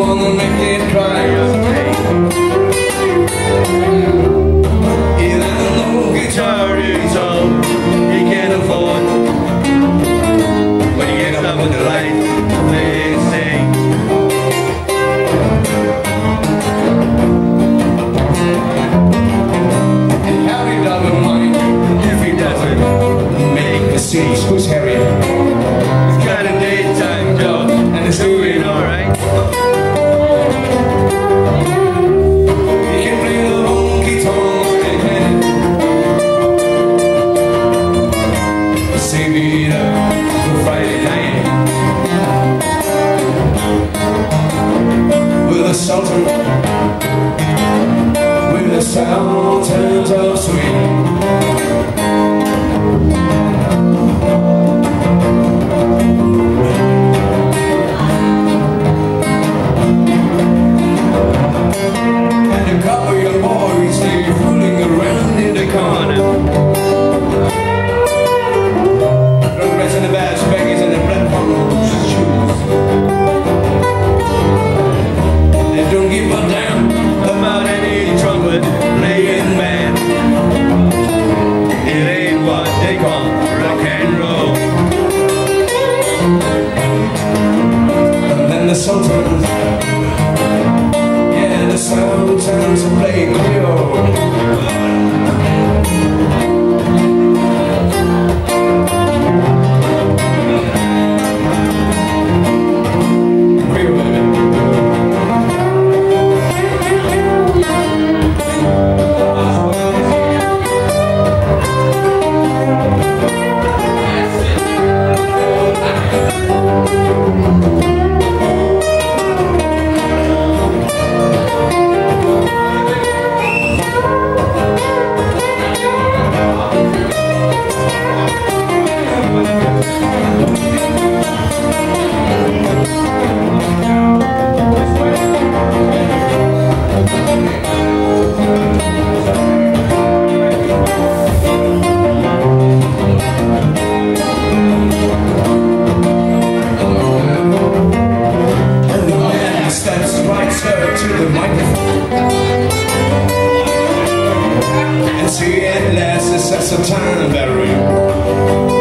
wanna make it cry. And I know guitar is all you can afford. When you get up with the light, they sing. And Harry doesn't mind if he doesn't make the city squeeze Harry. He's got a daytime job and it's doing alright. He can play the honky tonk again. Save it up for Friday night with the Sultans of Swing. And a couple of young boys, they're fooling around in the corner. Rugrats and the bass baggies and the platform shoes. They don't give a damn about any trumpet playing band. It ain't what they call rock and roll. And then the Sultans, yeah, the Sultans are playing Creole. To the microphone and see at last it's just a time battery.